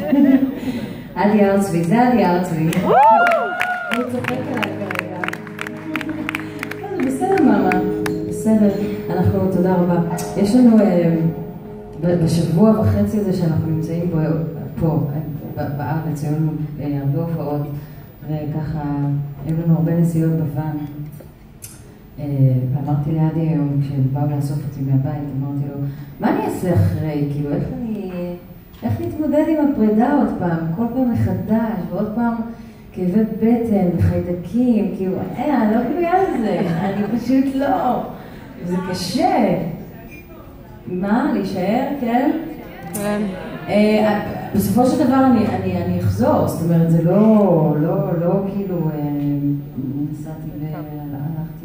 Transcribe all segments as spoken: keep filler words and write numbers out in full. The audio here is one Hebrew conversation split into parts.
עדי ארצבי, זה עדי ארצבי. הוא צוחק עליי כרגע. בסדר מאמה, בסדר. אנחנו, תודה רבה. יש לנו בשבוע וחצי הזה שאנחנו נמצאים פה, בארץ, היו לנו הרבה הופעות, וככה, היו לנו הרבה נסיעות בוואן. ואמרתי לידי היום, כשבאו לאסוף אותי מהבית, אמרתי לו, מה אני אעשה אחרי? כאילו, איך אני... איך נתמודד עם הפרידה עוד פעם? כל פעם מחדש, ועוד פעם כאבי בטן וחיידקים, כאילו, אה, אני לא בנויה על זה, אני פשוט לא. זה קשה. מה? להישאר? כן? כן. בסופו של דבר אני אחזור, זאת אומרת, זה לא, לא, לא כאילו, נסעתי והלכתי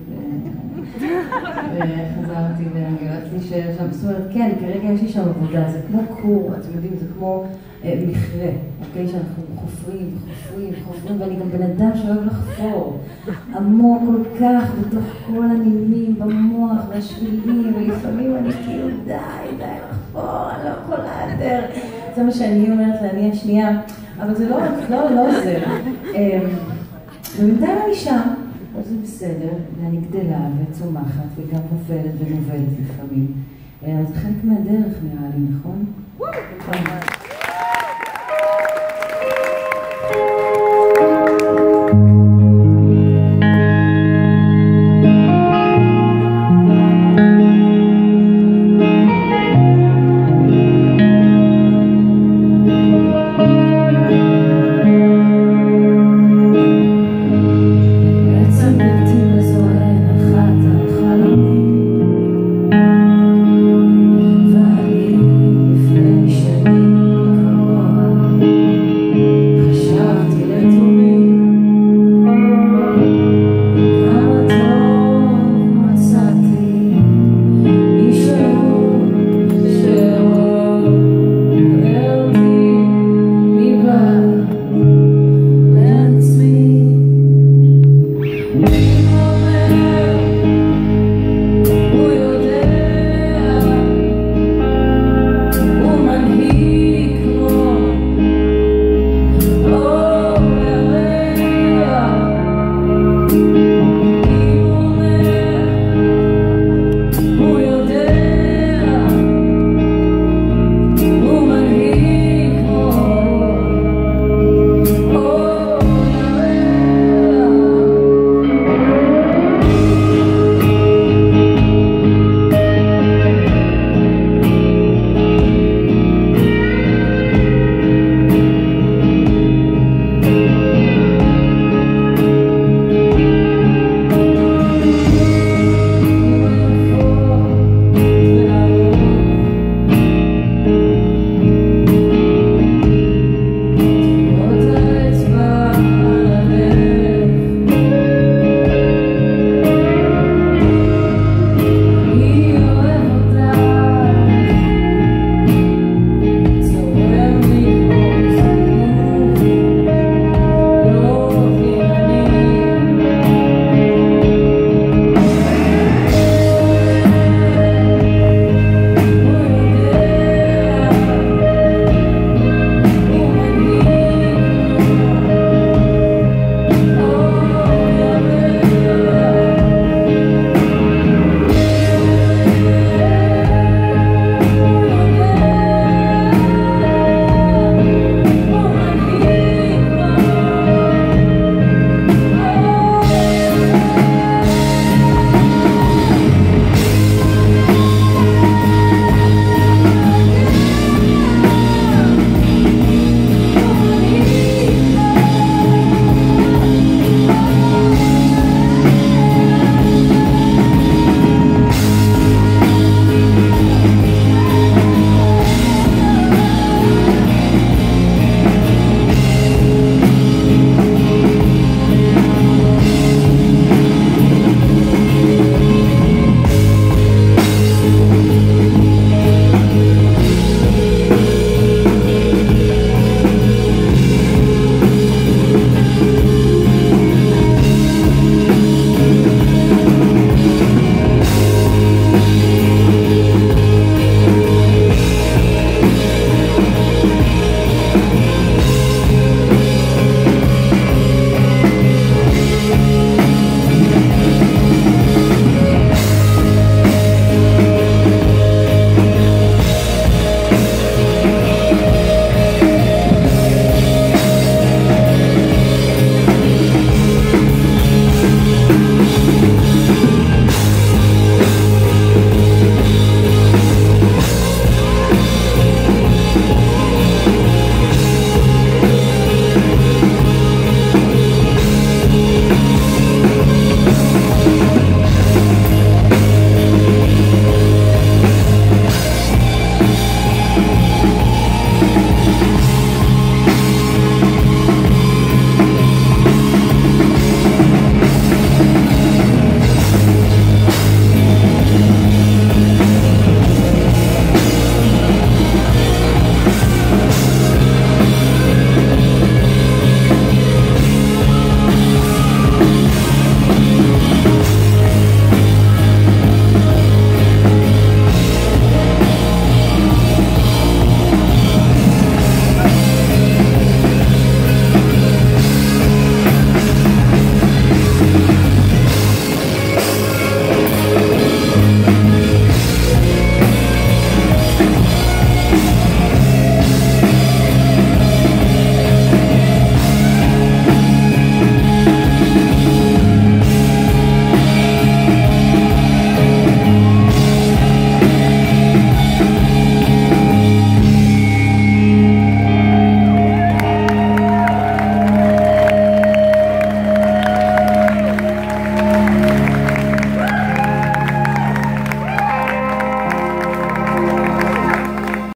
וחזרתי ואני יודעת להישאר שם, זאת אומרת, כן, כרגע יש לי שם עבודה, זה כמו קור, אתם יודעים, זה כמו מכרה, אוקיי, שאנחנו חופרים וחופרים וחופרים, ואני גם בן אדם שאוהב לחפור עמוק כל כך בתוך כל הנימים במוח והשבילים, ולפעמים אני כאילו די, די לחפור, אני לא יכולה יותר. זה מה שאני אומרת לעני השנייה, אבל זה לא, לא, לא עוזר. ובינתיים אני שם, אז זה בסדר, ואני גדלה וצומחת וגם נופלת ונובלת לפעמים. אז זה חלק מהדרך נראה לי, נכון?